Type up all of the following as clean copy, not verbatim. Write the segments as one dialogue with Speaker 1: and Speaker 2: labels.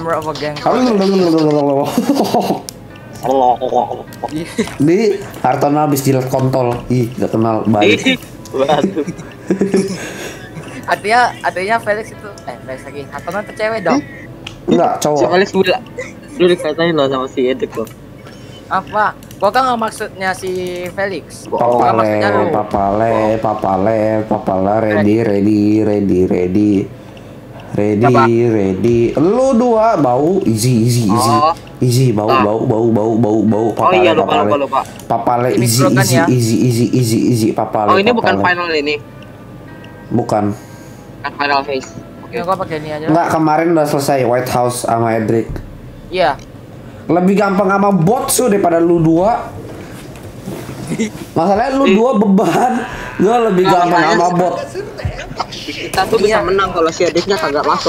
Speaker 1: member of a gang.
Speaker 2: Di Hartono habis jilat kontol. Ih, gak kenal baik.
Speaker 1: Artinya Felix itu Felix lagi. Hartono itu cewek dong.
Speaker 2: Enggak, cowok.
Speaker 3: Si Felix dulu dikatain loh sama si Edik loh.
Speaker 1: Apa? Gua kan nggak maksudnya si Felix.
Speaker 2: Papale, ready. Lu dua bau easy. Easy bau.
Speaker 3: Oh iya lupa.
Speaker 2: Papale easy. Papale.
Speaker 3: Oh ini bukan final ini.
Speaker 2: Bukan.
Speaker 3: Kan final phase.
Speaker 1: Oke, gua pakai ini aja.
Speaker 2: Enggak, kemarin udah selesai White House sama Edric.
Speaker 1: Iya.
Speaker 2: Lebih gampang sama bot daripada lu dua. Masalahnya lu dua beban, gua lebih gampang sama bot.
Speaker 3: Kita tuh bisa menang kalau si Ediknya kagak masuk.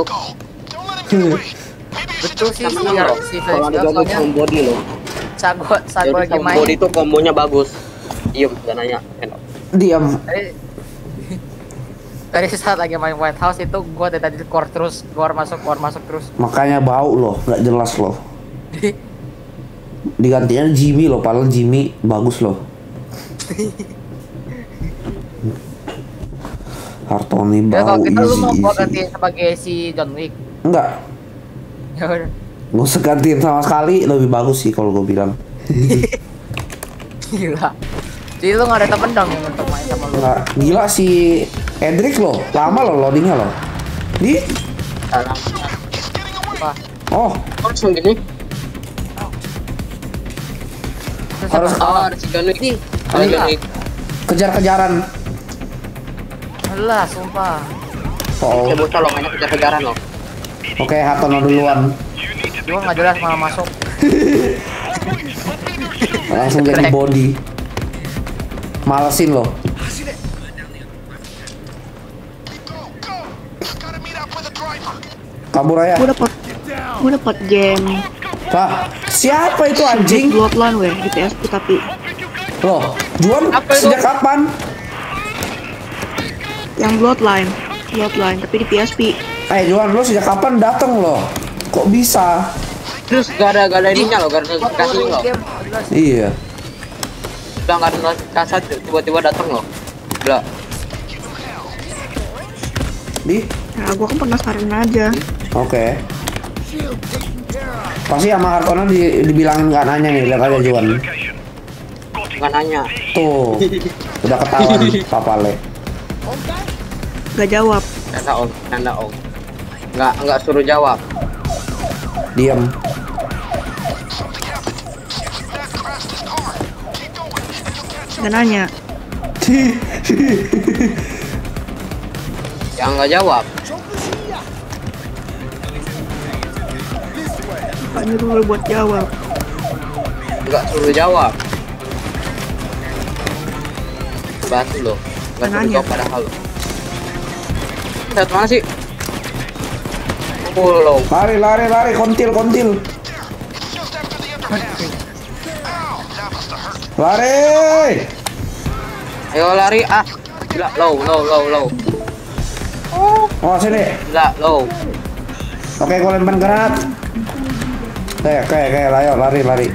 Speaker 1: Betul sih
Speaker 3: Kita menang loh.
Speaker 1: si
Speaker 3: Kalau ada
Speaker 1: Felix
Speaker 3: gabung
Speaker 1: soalnya
Speaker 3: sama body loh.
Speaker 1: Sago
Speaker 3: Jadi
Speaker 1: lagi
Speaker 3: sama
Speaker 1: main.
Speaker 3: body tuh kombonya bagus. Diem, gak nanya.
Speaker 2: Diam.
Speaker 1: Tadi saat lagi main White House itu gua dari tadi core terus, keluar masuk terus.
Speaker 2: Makanya bau loh, nggak jelas loh. Digantinya Jimmy loh, padahal Jimmy bagus loh. Hartoni
Speaker 1: Ya, kalau
Speaker 2: bau
Speaker 1: kita lu mau gua
Speaker 2: easy.
Speaker 1: gantiin sebagai si John Wick.
Speaker 2: Enggak,
Speaker 1: Ya udah.
Speaker 2: gak usah gantiin sama sekali, lebih bagus sih kalau gue bilang.
Speaker 1: Gila. Jadi lu gak ada temen dong yang untuk main sama lu.
Speaker 2: Enggak, gila si Edric loh, lama loh loadingnya loh. Di?
Speaker 1: Apa?
Speaker 2: Oh,
Speaker 3: Langsung gini.
Speaker 2: Harus-
Speaker 3: Ada si John Wick.
Speaker 1: Ini.
Speaker 3: Ada John Wick.
Speaker 2: kejar-kejaran.
Speaker 1: Alah, sumpah.
Speaker 2: Oh,
Speaker 3: Kayak bocah loh, mainnya kejar-kejaran loh.
Speaker 2: oke, Hartono duluan.
Speaker 1: Gua gak jelas malah masuk.
Speaker 2: Langsung jadi body. Malesin loh. Kabur aja.
Speaker 4: Gue dapat game
Speaker 2: Wah, siapa itu anjing?
Speaker 4: Bloodline weh di PSP tapi
Speaker 2: Loh, Juan
Speaker 1: Apa itu?
Speaker 2: sejak kapan?
Speaker 4: yang Bloodline tapi di PSP.
Speaker 2: Juan, lu sejak kapan dateng loh? Kok bisa?
Speaker 3: Terus gak ada ininya loh, gak ada notifikasi loh.
Speaker 2: Iya.
Speaker 3: Udah gak ada notifikasi, tiba-tiba datang loh. Udah.
Speaker 2: Di?
Speaker 4: Nah, gue kan penasaran aja.
Speaker 2: Oke. Pasti sama Hartono dibilangin nggak nanya nih, lihat aja Juan.
Speaker 3: Gak nanya.
Speaker 2: Tuh, udah ketahuan Papale.
Speaker 4: Gak jawab.
Speaker 3: Tanda om. Nggak suruh jawab.
Speaker 2: Diam.
Speaker 4: Gak nanya.
Speaker 3: Yang nggak jawab.
Speaker 4: Gak nyuruh lu buat jawab.
Speaker 3: Nggak suruh jawab. Batu loh. Nggak suruh
Speaker 4: Nanya.
Speaker 3: jawab padahal loh. Lihat mana sih? Loh.
Speaker 2: Lari, kontil. Lari.
Speaker 3: Ayo lari ah. Gila low.
Speaker 2: Oh, sini.
Speaker 3: Gila low.
Speaker 2: Oke, gue lempar granat. Oke, ayo lari.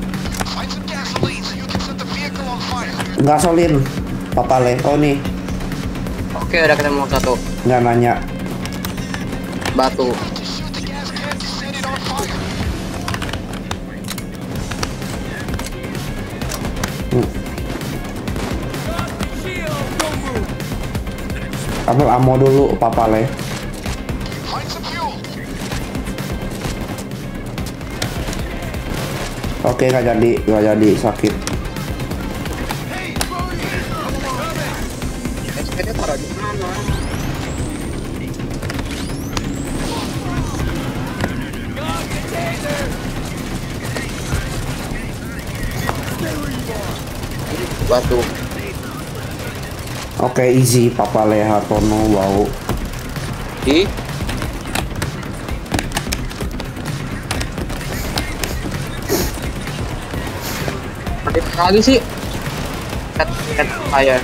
Speaker 2: Gasolin. Papale. Oh nih,
Speaker 3: Oke udah ketemu satu.
Speaker 2: nggak nanya.
Speaker 3: Batu.
Speaker 2: Ambil ammo dulu, Papale. Oke, nggak jadi sakit.
Speaker 3: SPD taruh di mana? Batu.
Speaker 2: Oke, easy, Papale Hartono bau.
Speaker 3: Di. Lagi sih. Cat fire.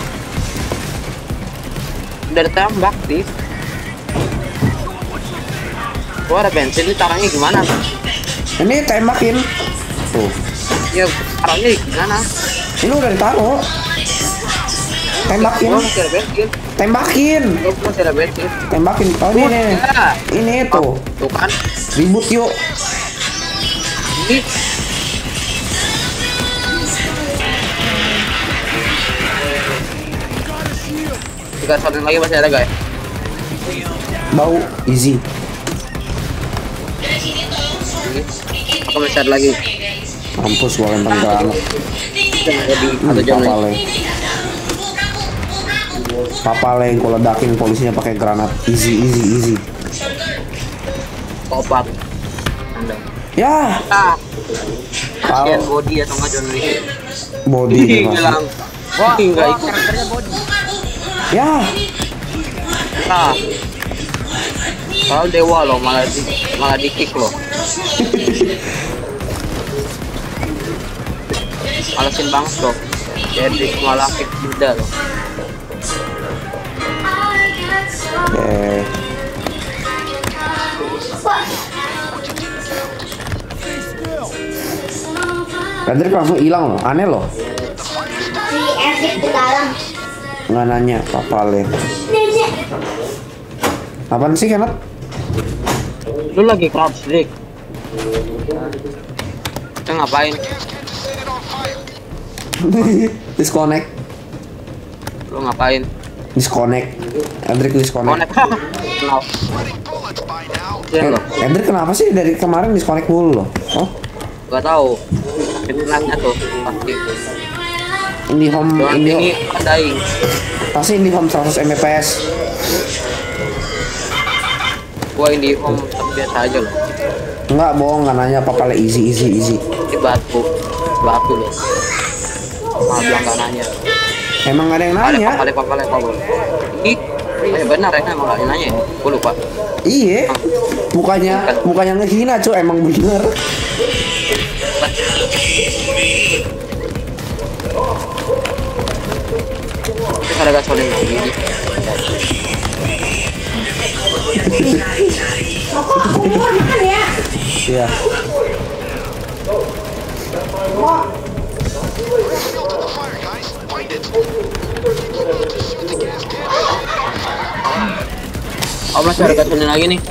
Speaker 3: Udah ditembak sih. Gua ada bensin, ini caranya gimana?
Speaker 2: Ini tembakin. Tuh.
Speaker 3: Ya, caranya gimana?
Speaker 2: Ini udah ditaruh. Tembakin.
Speaker 3: Gua masih ada bensin.
Speaker 2: Tembakin.
Speaker 3: Gua masih ada bensin.
Speaker 2: Tembakin. Oh ini nih.
Speaker 3: Ya.
Speaker 2: Ini tuh.
Speaker 3: Tuh kan.
Speaker 2: Ribut yuk.
Speaker 3: Ini. Tiga shot lagi masih ada guys.
Speaker 2: Bau easy.
Speaker 3: Aku masih ada lagi.
Speaker 2: Mampus gua lempar granat.
Speaker 3: Ada di satu jam lagi.
Speaker 2: Papale yang gua ledakin polisinya pakai granat. Easy.
Speaker 3: Opat. Anda.
Speaker 2: Ya.
Speaker 3: Kasian
Speaker 2: Kalau
Speaker 3: body atau nggak John Wick?
Speaker 2: body dia masih.
Speaker 3: Hilang.
Speaker 1: Wah,
Speaker 3: Nggak ikut.
Speaker 1: karakternya body.
Speaker 2: Ya.
Speaker 3: Nah. Kalau dewa loh malah di kick loh. Alasin banget loh. Jadi malah kick muda loh.
Speaker 2: Oke. Tadi langsung hilang loh, aneh loh.
Speaker 5: Si Erik di dalam.
Speaker 2: Nggak nanya Papale. Apaan sih Kenneth?
Speaker 3: Lu lagi crouch Rick. Kita ngapain?
Speaker 2: Disconnect.
Speaker 3: Lu ngapain?
Speaker 2: Disconnect. Hendrik disconnect.
Speaker 3: Connect. Kenal. Kasian loh.
Speaker 2: Hendrik kenapa sih dari kemarin disconnect mulu loh? Oh,
Speaker 3: Gak tahu. Internetnya tuh pasti.
Speaker 2: IndiHome
Speaker 3: Jangan ini dying.
Speaker 2: pasti IndiHome 100 Mbps.
Speaker 3: Gua ini home biasa aja loh.
Speaker 2: Enggak bohong, nggak nanya Papale easy.
Speaker 3: Di batu loh. Malah bilang gak nanya.
Speaker 2: Emang nggak ada yang nanya?
Speaker 3: Papale. Ih, ya benar ya emang gak nanya. Gua lupa.
Speaker 2: Iya. Bukannya ngehina cuy, emang bener.
Speaker 3: Terus ada gasolin lagi.
Speaker 2: Iya.
Speaker 3: Oh masih ada gasolin lagi nih.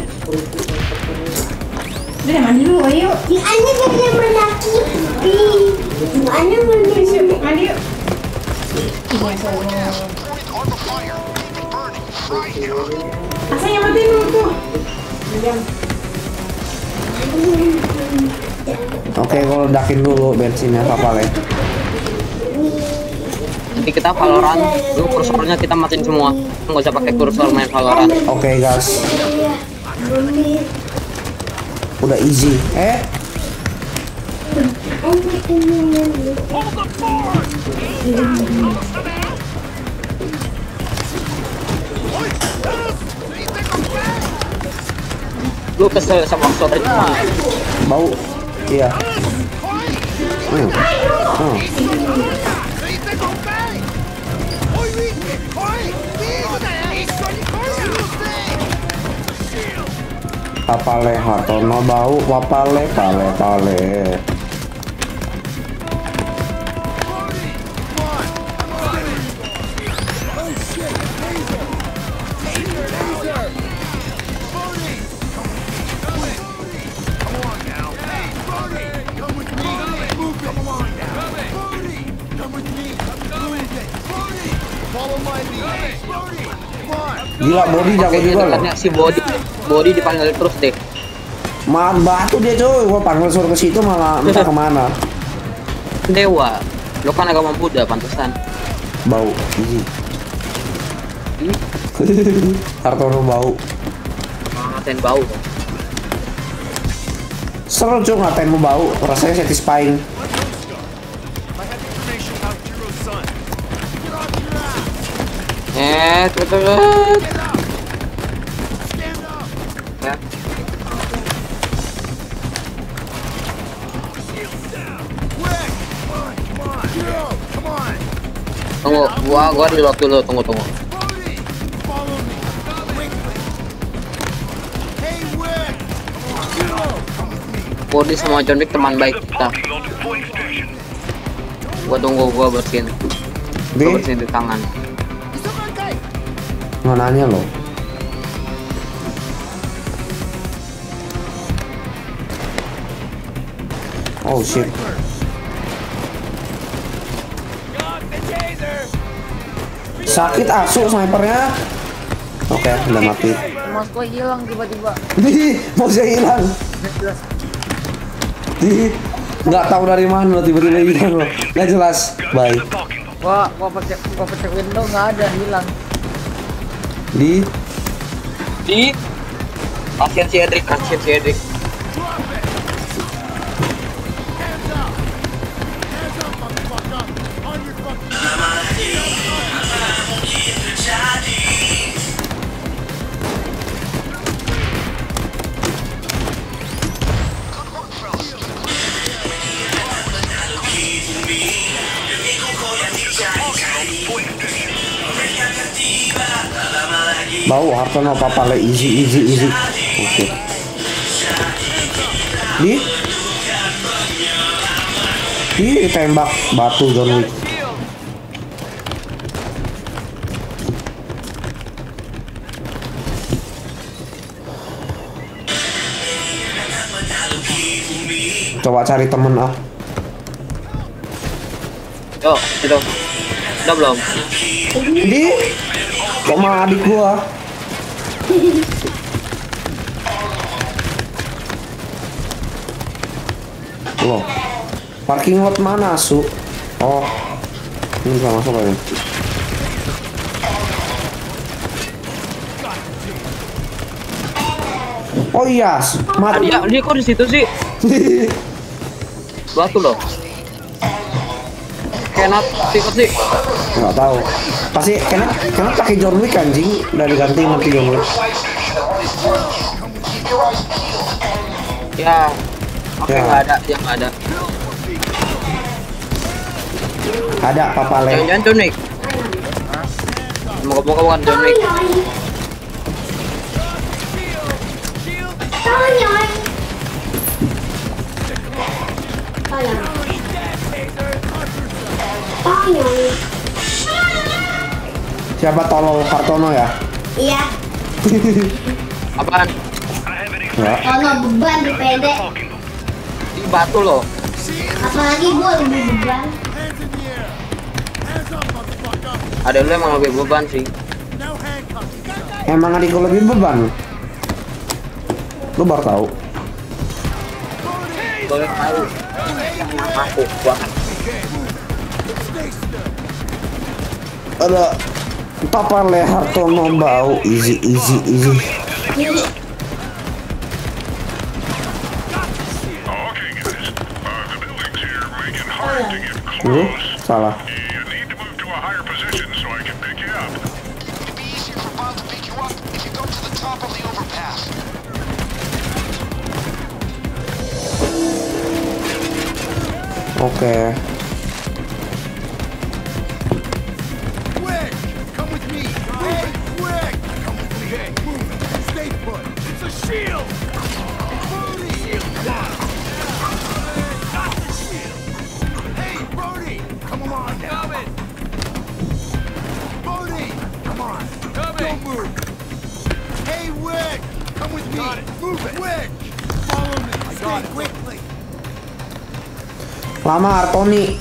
Speaker 5: Udah mandi dulu, ayo. Di ane bisa menaki. Di ane mandi yuk. Asanya matiin dulu tuh.
Speaker 2: Oke, kalau ledakin dulu bensinnya Papale.
Speaker 3: Nanti kita Valorant, dulu kursornya kita matiin semua. Nggak usah pakai kursor main Valorant.
Speaker 2: Oke guys, udah easy.
Speaker 3: Lu kesel sama sore cuma
Speaker 2: Bau. Iya. Papale Hartono bau. Papale. Gila, body jago juga loh.
Speaker 3: dekatnya si body dipanggil terus deh.
Speaker 2: Maaf batu dia cuy, gua panggil suruh ke situ malah entah kemana.
Speaker 3: Dewa, lo kan agama Buddha pantesan.
Speaker 2: Bau, easy. Hartono bau.
Speaker 3: Ngatain bau tuh.
Speaker 2: Seru cuy ngatain mau bau, rasanya satisfying.
Speaker 3: Betul. Ya. Tunggu, gua reload dulu, tunggu. Body sama John Wick teman baik kita. Gua tunggu, gua bersihin.
Speaker 2: Di
Speaker 3: Gua bersihin di tangan.
Speaker 2: nggak nanya loh. Oh shit. Sakit asu snipernya. Oke, udah mati.
Speaker 1: Mas gua hilang tiba-tiba.
Speaker 2: Di, mouse hilang. Di, nggak tahu dari mana lo tiba-tiba hilang lo. Nggak jelas. Bye.
Speaker 1: Gua pencet window nggak ada, hilang.
Speaker 2: Di,
Speaker 3: Kasihan si Edric, kasihan si Edric.
Speaker 2: bau Hartono papale easy. Oke. Di tembak batu John Wick. Coba cari temen ah.
Speaker 3: Yo, itu. Udah belum?
Speaker 2: Di, kok mah adik gua. Loh, parking lot mana su? Oh, ini bisa masuk aja. Oh iya, mati.
Speaker 3: Dia kok di situ sih? Batu loh. Kenapa ikut sih?
Speaker 2: Nggak tahu. Pasti karena pakai John Wick anjing, udah diganti nanti John Wick.
Speaker 3: Ya. Oke,
Speaker 2: Ya.
Speaker 3: nggak ada, dia nggak ada.
Speaker 2: Ada papale.
Speaker 3: Jangan John Wick. Moga-moga bukan John Wick.
Speaker 2: Siapa tolol Hartono ya?
Speaker 5: Iya.
Speaker 3: Apaan?
Speaker 2: Ya.
Speaker 5: Kalau beban di pede,
Speaker 3: Di batu loh.
Speaker 5: apalagi gua lebih beban.
Speaker 3: Ada lu emang lebih beban sih.
Speaker 2: Emang adik gua lebih beban. Lu baru tahu.
Speaker 3: Boleh tahu. Aku banget.
Speaker 2: Ada papale Hartono bau easy. Salah. Oke. Lama Hartoni.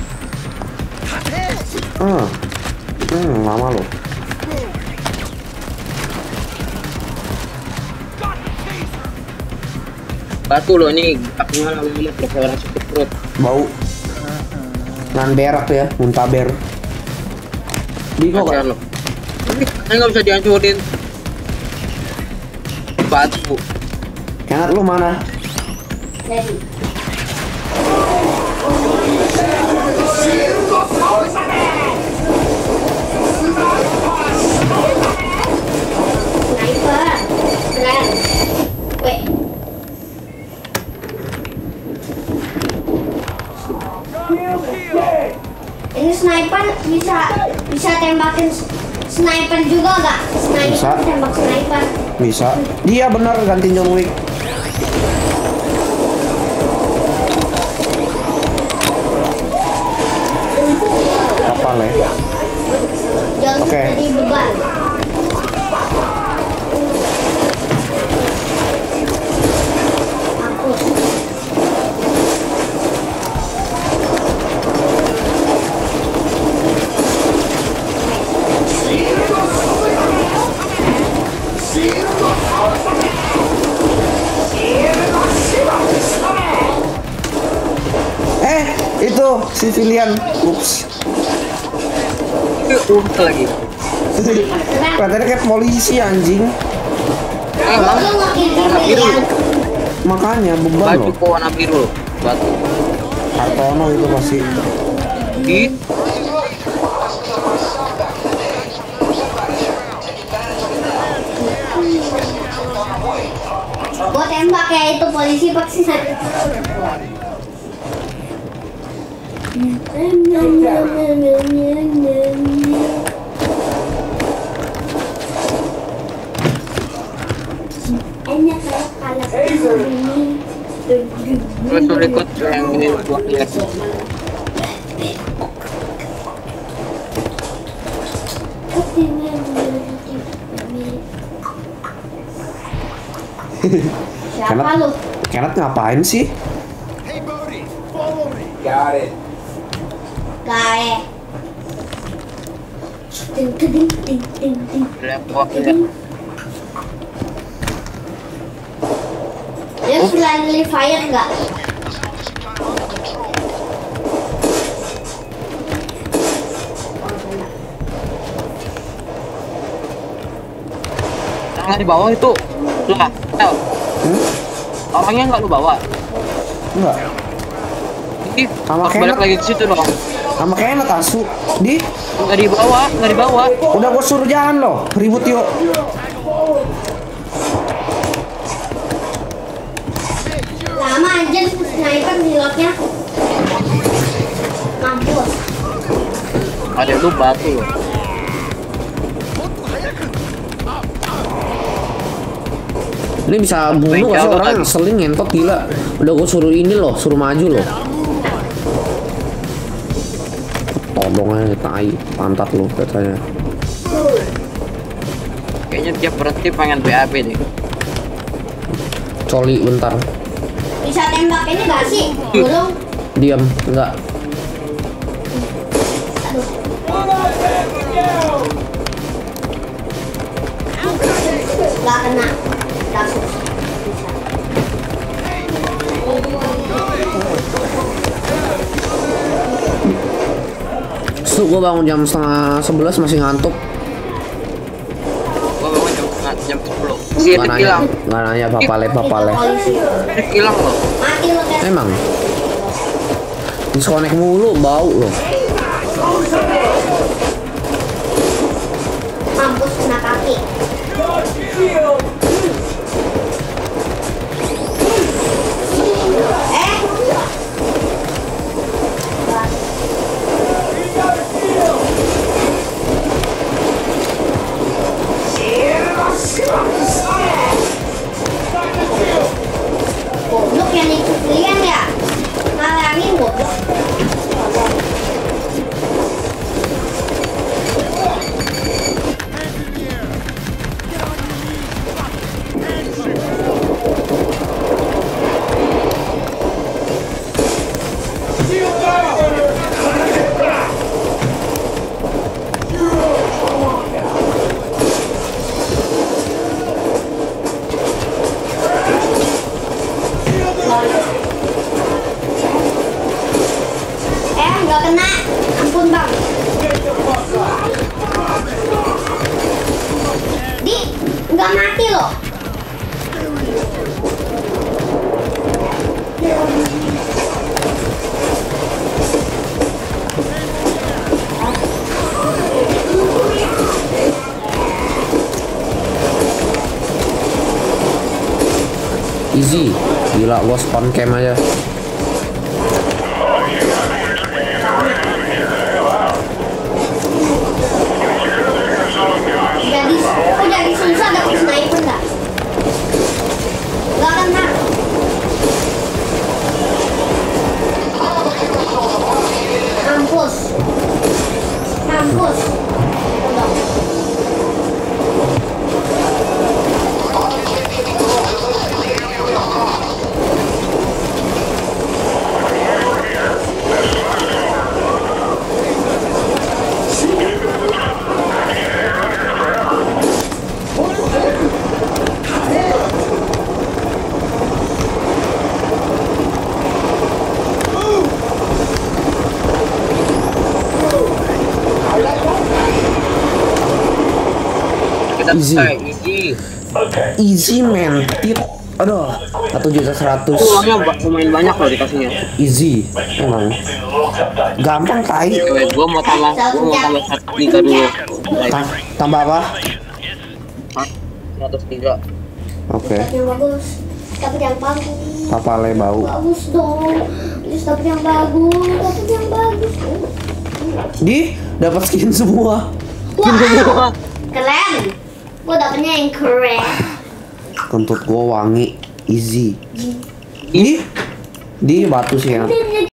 Speaker 2: Lama lo.
Speaker 3: Batu loh ini. Aku lama-lama pakai orang sakit perut.
Speaker 2: Bau. Nan berak ya, muntaber. Bigo
Speaker 3: Kasihan
Speaker 2: kan?
Speaker 3: loh. Ini nggak bisa dihancurin. Batu.
Speaker 2: Kenat lu mana?
Speaker 5: Ready. Sniper, keren. Wait. Ini sniper bisa tembakin sniper juga gak? Sniper
Speaker 2: Bisa.
Speaker 5: tembak sniper.
Speaker 2: Bisa. Dia benar ganti John Wick. soalnya.
Speaker 5: Jangan
Speaker 2: Oke.
Speaker 5: jadi beban.
Speaker 2: Itu civilian. Ups.
Speaker 3: Lagi.
Speaker 2: Katanya kayak polisi anjing.
Speaker 3: Emang
Speaker 5: Lu nggak kayak
Speaker 3: warna
Speaker 5: gini
Speaker 3: biru.
Speaker 5: ya?
Speaker 2: Makanya beban
Speaker 3: Baju
Speaker 2: loh.
Speaker 3: kok warna biru. Batu.
Speaker 2: Hartono itu masih.
Speaker 3: Ih,
Speaker 5: Gua tembak ya itu polisi pasti sakit. Enak kalau ini.
Speaker 3: terus record yang ini gua lihat.
Speaker 5: Siapa lu?
Speaker 2: Kenneth ngapain sih?
Speaker 5: Gae. Ting ting ting ting ting.
Speaker 3: Lihat gua lihat.
Speaker 5: Dia friendly fire nggak?
Speaker 3: Jangan di bawah itu. Lah, El. Orangnya nggak lu bawa.
Speaker 2: Enggak.
Speaker 3: Ih,
Speaker 2: Sama
Speaker 3: harus balik
Speaker 2: Kenneth.
Speaker 3: lagi ke situ dong.
Speaker 2: Sama Kenneth asu. Di
Speaker 3: Nggak dibawa, nggak dibawa.
Speaker 2: udah gue suruh jalan loh. Ribut yuk.
Speaker 5: Lama aja sniper di lotnya. Mampus.
Speaker 3: Ada lu batu loh.
Speaker 2: Ini bisa bunuh gak sih orang ngeselin ngentot gila. Udah gue suruh ini loh, suruh maju loh. Todong aja tai, pantat lo katanya.
Speaker 3: Kayaknya dia berhenti pengen BAB deh.
Speaker 2: Coli bentar.
Speaker 5: Bisa tembak ini gak sih? Belum.
Speaker 2: Diam, enggak.
Speaker 5: Gak kena. Kasus.
Speaker 2: Su, gue bangun jam setengah 11 masih ngantuk.
Speaker 3: Gua bangun jam 10. Iya,
Speaker 2: Gak nanya,
Speaker 3: hilang.
Speaker 2: gak nanya papale.
Speaker 5: Polisi.
Speaker 3: Hilang loh.
Speaker 5: Mati lo kan.
Speaker 2: Emang disconnect mulu, bau loh.
Speaker 5: Mampus kena kaki. Goblok yang ikut kalian ya? Ngalangin goblok. Nggak kena. Ampun bang. Di, nggak mati loh.
Speaker 2: Easy, gila gue spawn cam aja.
Speaker 5: Jadi susah dapet sniper nggak? Nggak kena. Mampus.
Speaker 2: Easy.
Speaker 3: Easy.
Speaker 2: Easy man. Tit. Aduh, 1.100.000.
Speaker 3: Uangnya lumayan banyak loh dikasihnya.
Speaker 2: Easy. Emang. Gampang tai.
Speaker 3: Gua mau tambah 103 dulu.
Speaker 2: Tambah apa?
Speaker 3: 103.
Speaker 2: Oke.
Speaker 5: Dapat yang bagus. Dapat yang bagus.
Speaker 2: Papale bau.
Speaker 5: Bagus dong. Please dapat yang bagus. Dapat yang bagus.
Speaker 2: Dapat skin semua.
Speaker 5: Wow. Keren. Gua dapetnya yang keren.
Speaker 2: Kentut gua wangi. Easy. Di batu sih ya.